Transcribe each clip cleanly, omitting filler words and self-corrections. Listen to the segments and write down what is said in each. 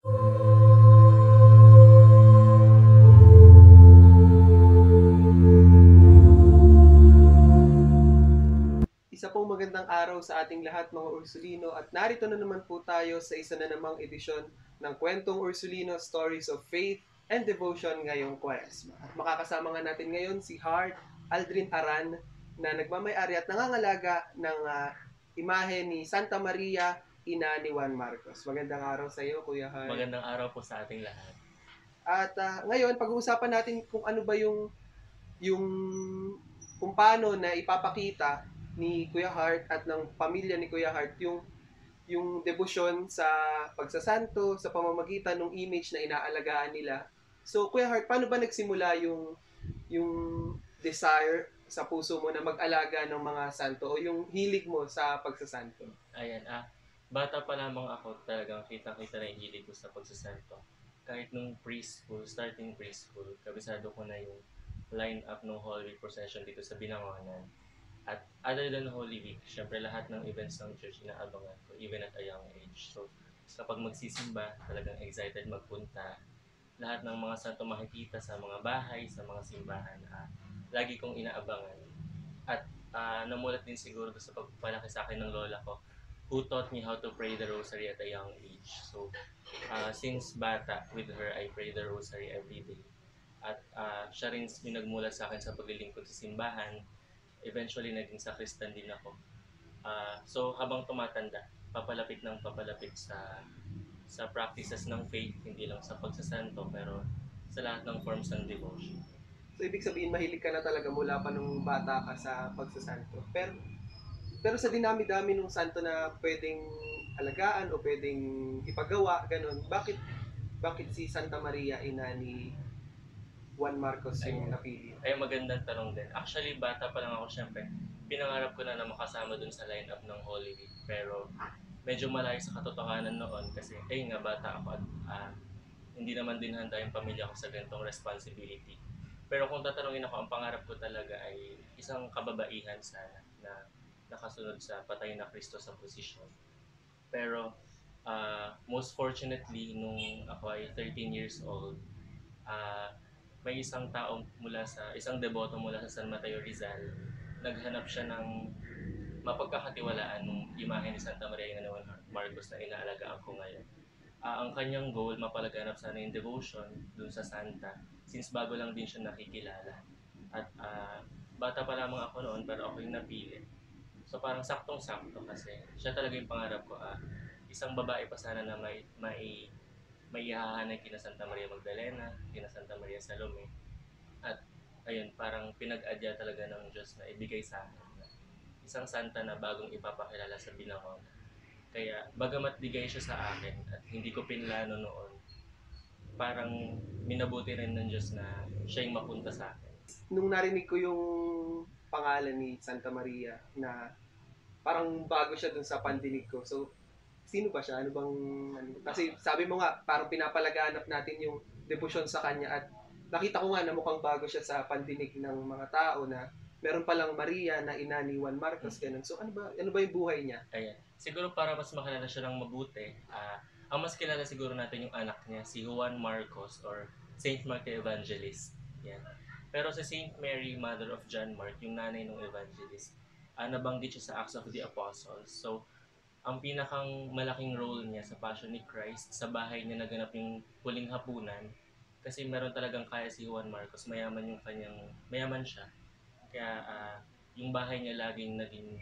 Isa pong magandang araw sa ating lahat mga Ursulino at narito na naman po tayo sa isa na namang edisyon ng Kwentong Ursulino Stories of Faith and Devotion ngayong Kwaresma. At makakasama nga natin ngayon si Heart Aldrin Aran na nagmamay-ari at nangangalaga ng imahe ni Santa Maria, ina ni Juan Marcos. Magandang araw sa iyo, Kuya Heart. Magandang araw po sa ating lahat. At ngayon, pag-uusapan natin kung ano ba yung kung paano na ipapakita ni Kuya Hart at ng pamilya ni Kuya Hart yung debosyon sa pagsasanto sa pamamagitan ng image na inaalagaan nila. So Kuya Hart, paano ba nagsimula yung desire sa puso mo na mag-alaga ng mga santo o yung hilig mo sa pagsasanto? Ayan, bata pa lamang ako talagang kitang-kita na yung hilig ko sa pagsasanto. Kahit nung preschool, starting preschool, kabisado ko na yung line-up ng Holy Week procession dito sa Binangonan. At other than Holy Week, syempre lahat ng events ng church inaabangan ko, even at a young age. So, kapag magsisimba, talagang excited magpunta. Lahat ng mga santo makikita sa mga bahay, sa mga simbahan, lagi kong inaabangan. At namulat din siguro sa pagpalaki sa akin ng lola ko, who taught me how to pray the rosary at a young age. So, since bata, with her, I pray the rosary every day. At siya rin yung nagmulat sa akin sa paglilingkod sa simbahan. Eventually, naging sakristan din ako. So, habang tumatanda, papalapit ng papalapit sa practices ng faith, hindi lang sa pagsasanto, pero sa lahat ng forms ng devotion. So ibig sabihin mahilig ka na talaga mula pa nung bata ka sa pagsasanto. Pero sa dinami-dami ng santo na pwedeng alagaan o pwedeng ipagawa, ganun, bakit si Santa Maria, ina ni Juan Marcos yung napili? Ay, magandang tanong din. Actually, bata pa lang ako, syempre. Pinangarap ko na makasama dun sa lineup ng Holy Week. Pero medyo malayo sa katotohanan noon kasi, nga, bata ako at hindi naman din handa yung pamilya ko sa ganitong responsibility. Pero kung tatanungin ako, ang pangarap ko talaga ay isang kababaihan sana na nakasunod sa patay na Kristo sa posisyon. Pero most fortunately, nung ako ay 13 years old, may isang tao isang deboto mula sa San Mateo Rizal, naghanap siya ng mapagkakatiwalaan ng imahe ni Santa Maria ng Marcos na inaalagaan ko ngayon. Ang kanyang goal, mapalaganap sana yung devotion dun sa Santa, since bago lang din siya nakikilala. At bata pa lamang ako noon, pero ako yung napili. So parang saktong-sakto kasi siya talaga yung pangarap ko. Isang babae pa sana na may ihahanay kina Santa Maria Magdalena, kina Santa Maria Salome. At ayun, parang pinag-adya talaga ng Diyos na ibigay sa akin na isang santa na bagong ipapakilala sa Binangon. Kaya bagamat bigay siya sa akin at hindi ko pinlano noon, parang minabuti rin ng Diyos na siya yung mapunta sa akin. Nung narinig ko yung pangalan ni Santa Maria na parang bago siya dun sa pandinig ko. So, sino ba siya? Ano bang... Kasi sabi mo nga, parang pinapalaganap natin yung debosyon sa kanya at nakita ko nga na mukhang bago siya sa pandinig ng mga tao na meron palang Maria na ina ni Juan Marcos, ganun. So ano ba yung buhay niya? Ayan. Siguro para mas makilala siya ng mabuti, ang mas kilala siguro natin yung anak niya, si Juan Marcos or Saint Mark the Evangelist. Yan. Pero si Saint Mary, Mother of John Mark, yung nanay ng Evangelist, nabanggit siya sa Acts of the Apostles. So, ang pinakang malaking role niya sa Passion ni Christ, sa bahay niya naganap yung huling hapunan, kasi meron talagang kaya si Juan Marcos, mayaman siya. Kaya yung bahay niya laging naging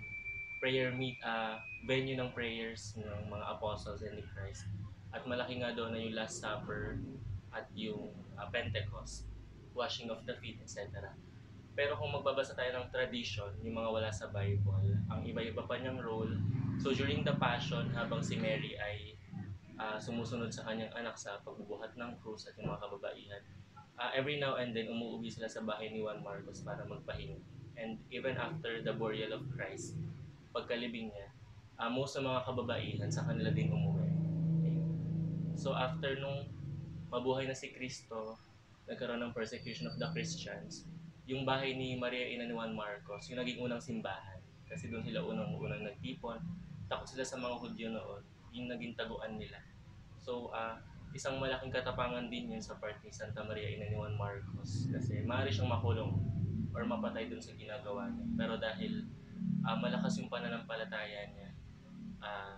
venue ng prayers ng mga apostles and ni Christ. At malaki nga doon na yung Last Supper at yung Pentecost, washing of the feet, etc. Pero kung magbabasa tayo ng tradition, yung mga wala sa Bible, ang iba-iba pa niyang role. So during the Passion, habang si Mary ay sumusunod sa kanyang anak sa pagbubuhat ng krus at yung mga kababaihan, every now and then umuuwi sila sa bahay ni Juan Marcos para magpahinga. And even after the burial of Christ, pagkalibing niya, most ng mga kababaihan sa kanila din umuwi. Okay. So after nung mabuhay na si Kristo, nagkaroon ng persecution of the Christians, yung bahay ni Maria Ina ni Juan Marcos, yung naging unang simbahan. Kasi doon sila unang nagtipon. Takot sila sa mga Hudyo noon, yung naging taguan nila. So, isang malaking katapangan din yun sa part ni Santa Maria ina ni Juan Marcos kasi maaari siyang makulong or mapatay dun sa ginagawa niya. Pero dahil malakas yung pananampalataya niya, ah,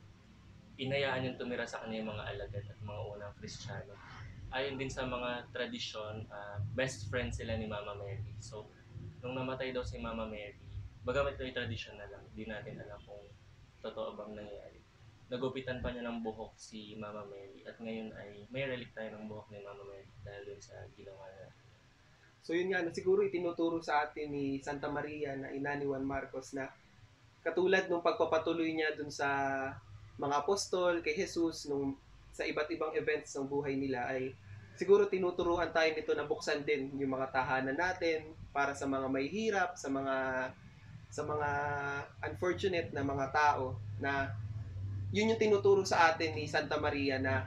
inayaan niyang tumira sa kanya yung mga alagad at mga unang Kristiyano. Ayon din sa mga tradisyon, best friend sila ni Mama Mary. So, nung namatay daw si Mama Mary, bagamit ito yung tradisyon na lang, di natin alam kung totoo bang nangyari. Nagupitan pa niya ng buhok si Mama Mary at ngayon ay may relic tayo ng buhok ni Mama Mary dahil dun sa ginawa niya. So yun nga, siguro itinuturo sa atin ni Santa Maria na ina ni Juan Marcos na katulad nung pagpapatuloy niya dun sa mga apostol, kay Jesus, nung sa iba't ibang events ng buhay nila ay siguro tinuturuan tayo nito na buksan din yung mga tahanan natin para sa mga may hirap, sa mga unfortunate na mga tao na yun yung tinuturo sa atin ni Santa Maria na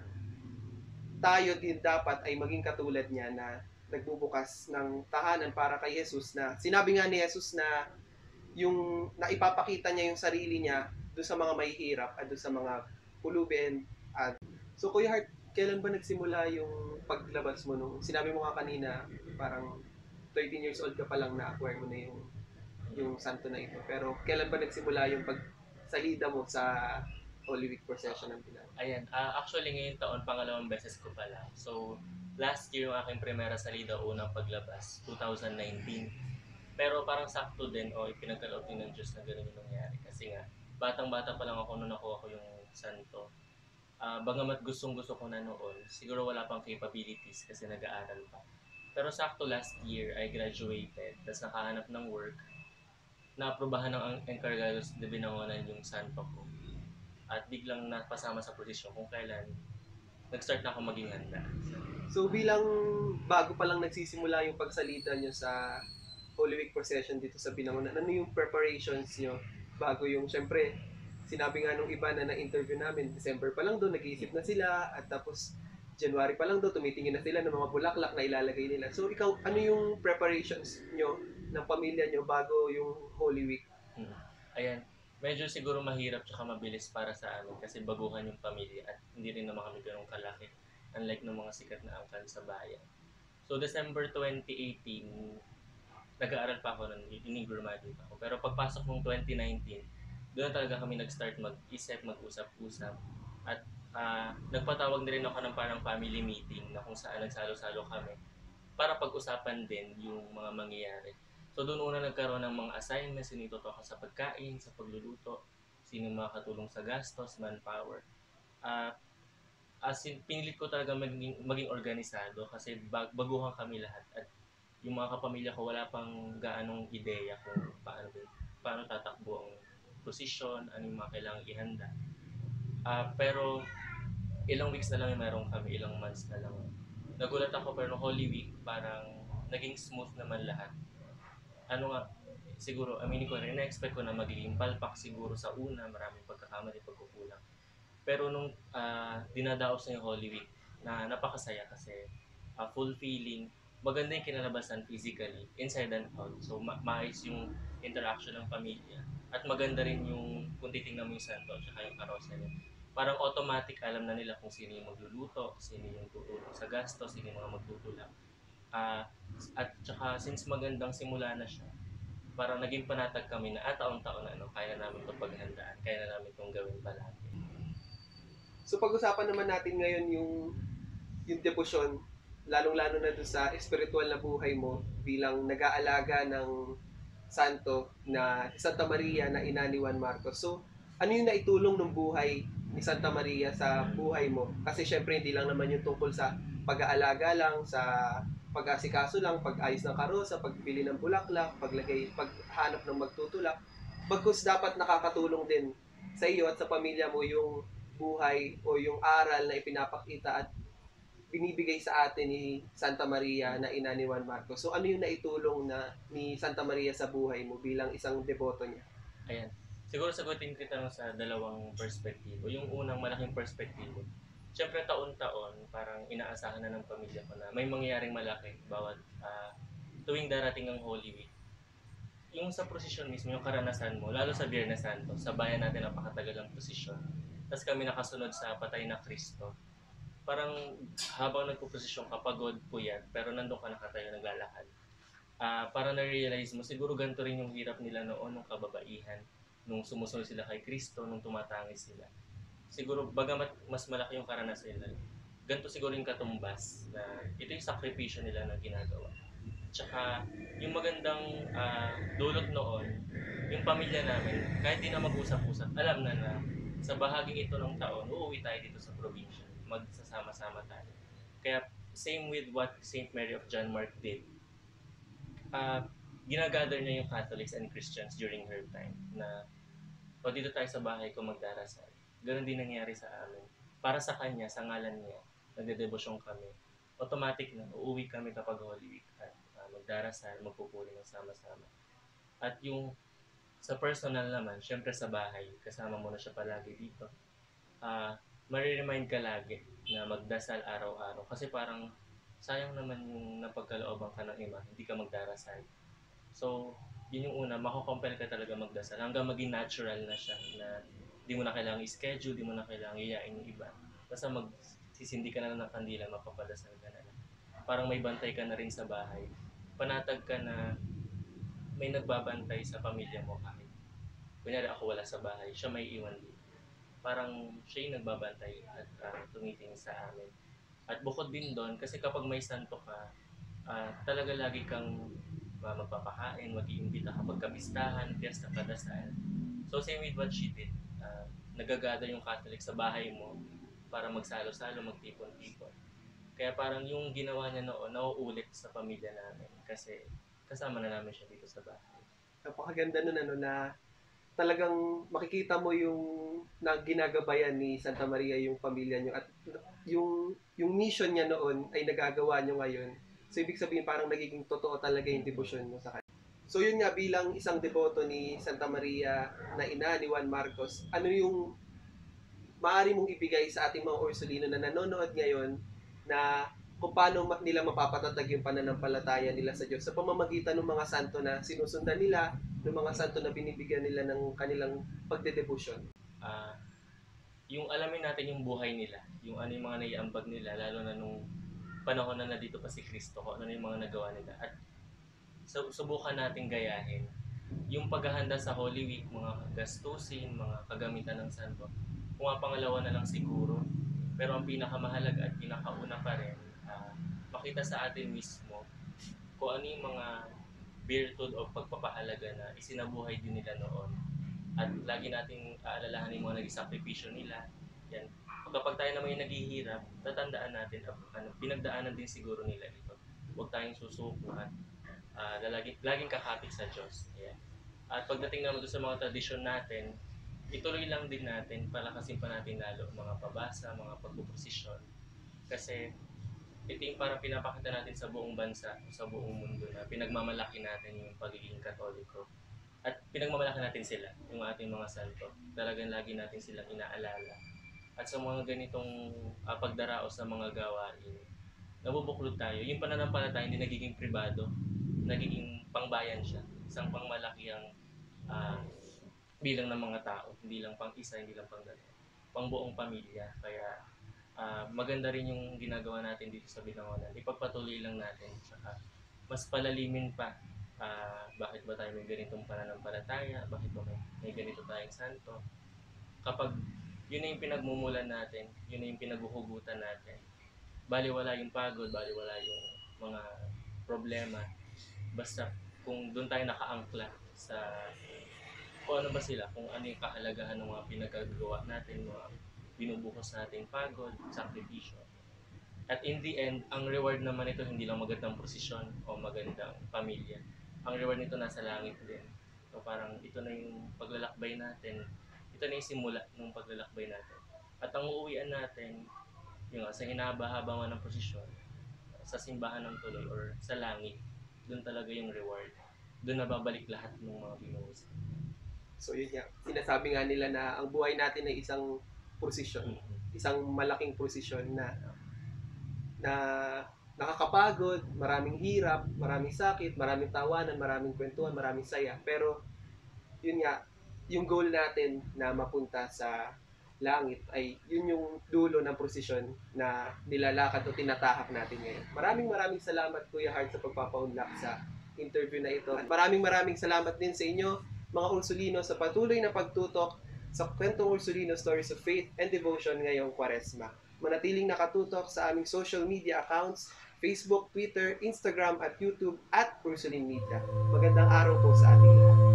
tayo din dapat ay maging katulad niya na nagbubukas ng tahanan para kay Jesus na sinabi nga ni Jesus na yung naipapakita niya yung sarili niya doon sa mga mahihirap at doon sa mga pulubin. So Kuya Heart, kailan ba nagsimula yung paglabas mo nung sinabi mo nga kanina parang 13 years old ka pa lang na-acquire mo na yung santo na ito. Pero kailan ba nagsimula yung pagsalida mo sa Holy Week procession ng Pilar? Ayan, actually ngayong taon, pangalawang beses ko pala. So, last year yung aking primera salida, unang paglabas, 2019. Pero parang sakto din, ipinagkaloob din ng Diyos na gano'n yung nangyari. Kasi nga, batang-bata pa lang ako nung nakuha ko yung santo. Bagamat gustong-gusto ko na noon, siguro wala pang capabilities kasi nag-aaral pa. Pero sakto last year, I graduated, tapos nakahanap ng work, naaprubahan ng Encargados de Binangonan yung santo ko. At biglang napasama sa posisyon kung kailan nag-start na ako maging handa. So bilang bago pa lang nagsisimula yung pagsalita nyo sa Holy Week procession dito sa Binangonan, ano yung preparations nyo bago yung, syempre, sinabi nga nung iba na na-interview namin, December pa lang doon, nag-iisip na sila, at tapos January pa lang doon, tumitingin na sila ng mga bulaklak na ilalagay nila. So ikaw, ano yung preparations nyo ng pamilya nyo bago yung Holy Week? Ayan, medyo siguro mahirap tsaka mabilis para sa amin kasi baguhan yung pamilya at hindi rin naman kami ganun kalaki unlike ng mga sikat na angkan sa bayan. So December 2018, nag-aaral pa ako nun, ini-graduate ako. Pero pagpasok ng 2019, doon talaga kami nag-start mag-isip, mag-usap-usap. At nagpatawag na rin ako ng parang family meeting na kung saan nagsalo-salo kami para pag-usapan din yung mga mangyayari. So doon una nagkaroon ng mga assignments, sino itutukan sa pagkain, sa pagluluto, sino makakatulong sa gastos, manpower. Uh, pinilit ko talaga maging organisado kasi baguhan kami lahat at yung mga kapamilya ko wala pang gaanong ideya kung paano tatakbo ang posisyon, ano yung mga kailangang ihanda. Pero ilang weeks na lang yung meron kami, ilang months na lang. Nagulat ako pero no Holy Week parang naging smooth naman lahat. Ano nga, siguro, aminin ko rin, na-expect ko na magiging palpak siguro sa una, maraming pagkakamali, pagkukulang. Pero nung dinadaos na yung Holy Week, na napakasaya kasi full feeling, maganda yung kinalabasan physically, inside and out. So, maayos yung interaction ng pamilya. At maganda rin yung kung titingnan mo yung santo at saka yung karosa niya. Parang automatic alam na nila kung sino yung magluluto, sino yung tutulong sa gastos, sino yung mga magtutulak. At saka since magandang simula na siya, parang naging panatag kami na taon-taon na kaya na namin itong paghandaan, kaya na namin itong gawin palagi. So pag-usapan naman natin ngayon yung debosyon, lalong-lalo na doon sa espiritual na buhay mo bilang nag-aalaga ng santo na Santa Maria na ina ni Juan Marcos. So, ano yung naitulong ng buhay ni Santa Maria sa buhay mo? Kasi syempre hindi lang naman yung tungkol sa pag-aalaga lang, sa pag-asikaso lang, pag-ayos ng karosa, pagbili ng bulaklak, paghanap ng magtutulak. Bagkus dapat nakakatulong din sa iyo at sa pamilya mo yung buhay o yung aral na ipinapakita at binibigay sa atin ni Santa Maria na ina ni Juan Marcos. So ano yung naitulong na ni Santa Maria sa buhay mo bilang isang deboto niya? Ayan. Siguro sagutin kita sa dalawang perspektibo. Yung unang malaking perspektibo, siyempre taon-taon, parang inaasahan na ng pamilya ko na may mangyayaring malaki bawat tuwing darating ang Holy Week. Yung sa prosesyon mismo, yung karanasan mo, lalo sa Biyernes Santo, sa bayan natin napakatagal ang prosesyon. Tapos kami nakasunod sa patay na Kristo. parang habang nagpo-posisyon ka, pagod, puyat, pero nandun ka nakatayo naglalakad. Parang na-realize mo, siguro ganito rin yung hirap nila noon, nung kababaihan, nung sumusunod sila kay Kristo, nung tumatangis sila. Siguro, bagamat mas malaki yung karanasan nila, ganito siguro yung katumbas na ito yung sakripisyo nila na ginagawa. Tsaka, yung magandang dulot noon, yung pamilya namin, kahit di na mag-usap-usap, alam na sa bahaging ito ng taon, uuwi tayo dito sa probinsya. Magsasama-sama tayo. Kaya, same with what Saint Mary of John Mark did, uh, ginagather niya yung Catholics and Christians during her time na o dito tayo sa bahay ko magdarasal. Ganon din nangyari sa amin. Para sa kanya, sa ngalan niya, nagdedebosyon kami. Automatic na, uuwi kami kapag Holy Week at magdarasal, magpupuri ng sama-sama. At yung sa personal naman, syempre sa bahay, kasama mo na siya palagi dito. Mariremind ka lagi na magdasal araw-araw. Kasi parang sayang naman yung napagkalooban ka ng ima, hindi ka magdarasal. So, yun yung una, mako-compel ka talaga magdasal hanggang maging natural na siya na di mo na kailangang i-schedule, di mo na kailangang iyain yung iba. Basta magsisindi ka na ng kandila, mapapadasal ka na lang. Parang may bantay ka na rin sa bahay. Panatag ka na may nagbabantay sa pamilya mo kahit kunyari ako wala sa bahay, siya may iwan dito. Parang siya yung nagbabantay at tumitingin sa amin. At bukod din doon, kasi kapag may santo ka, talaga lagi kang magpapakain, mag-iimbita ka magkapistahan, piyesta, kadasal. So same with what she did. Nagagather yung Catholic sa bahay mo para magsalo-salo, magtipon-tipon. Kaya parang yung ginawa niya noon, nauulit sa pamilya namin kasi kasama na namin siya dito sa bahay. Napakaganda nun ano na talagang makikita mo yung na ginagabayan ni Santa Maria yung pamilya niyo at yung mission niya noon ay nagagawa niyo ngayon. So ibig sabihin parang nagiging totoo talaga yung devotion mo sa kanya. So yun nga bilang isang deboto ni Santa Maria na ina ni Juan Marcos, ano yung maaari mong ibigay sa ating mga Ursulino na nanonood ngayon na kung paano nila mapapatatag yung pananampalataya nila sa Diyos sa pamamagitan ng mga santo na sinusundan nila, ng mga santo na binibigyan nila ng kanilang pagdedebosyon. Uh, yung alamin natin yung buhay nila, yung ano yung mga naiambag nila, lalo na nung panahon na nandito pa si Kristo, kung ano yung mga nagawa nila. At subukan natin gayahin yung paghahanda sa Holy Week, mga gastusin, mga kagamitan ng santo. Kung nga pangalawa na lang siguro, pero ang pinakamahalaga at pinakauna pa rin, makita sa atin mismo kung ano yung mga virtud o pagpapahalaga na isinabuhay din nila noon. At lagi nating aalalahanin yung mga naging sakripisyo nila. Yan. Kapag tayo naman yung naghihirap, tatandaan natin, pinagdaanan din siguro nila ito. Huwag tayong susuko at laging kakapit sa Diyos. Yeah. At pagdating naman doon sa mga tradisyon natin, ituloy lang din natin, palakasin pa natin lalo mga pabasa, mga pagpuprosesyon. Kasi ito yung parang pinapakita natin sa buong bansa, sa buong mundo na pinagmamalaki natin yung pagiging Katoliko. At pinagmamalaki natin sila, yung ating mga santo. Talagang lagi natin silang inaalala. At sa mga ganitong pagdaraos sa mga gawain, nabubuklod tayo. Yung pananampalataya hindi nagiging pribado, nagiging pangbayan siya. Isang pangmalakihang bilang ng mga tao, hindi lang pang isa, hindi lang pang dalawa, pang buong pamilya. Kaya maganda rin yung ginagawa natin dito sa Binangonan. Ipagpatuloy lang natin, saka mas palalimin pa. Bakit ba tayo may ganitong pananampalataya? Bakit ba may ganito tayong santo? Kapag yun na yung pinagmumulan natin, yun na yung pinaghuhugutan natin, baliwala yung pagod, baliwala yung mga problema. Basta kung doon tayo nakaangkla sa kung ano ba sila, kung ano yung kahalagahan ng mga pinagagawa natin, mga binubuhos natin pagod, sakripisyo. At in the end, ang reward naman ito hindi lang magandang posisyon o magandang pamilya. Ang reward nito nasa langit din. So parang ito na yung paglalakbay natin, ito na yung simula ng paglalakbay natin. At ang uuwian natin, yung sa hinahaba-haba ng posisyon, sa simbahan ng tuloy or sa langit, doon talaga yung reward. Doon nababalik lahat ng mga binuhos. So yun nga, sinasabi nga nila na ang buhay natin ay isang prosesyon, isang malaking prosesyon na nakakapagod, maraming hirap, maraming sakit, maraming tawanan, maraming kwentuhan, maraming saya. Pero yun nga, yung goal natin na mapunta sa langit ay yun yung dulo ng prosesyon na nilalakad o tinatahak natin ngayon. Maraming salamat Kuya Hart sa pagpapaunlak sa interview na ito. At maraming salamat din sa inyo mga Ursulino sa patuloy na pagtutok sa kwentong Ursulino Stories of Faith and Devotion ngayong Kwaresma. Manatiling nakatutok sa aming social media accounts, Facebook, Twitter, Instagram at YouTube at Ursuline Media. Magandang araw po sa ating lahat.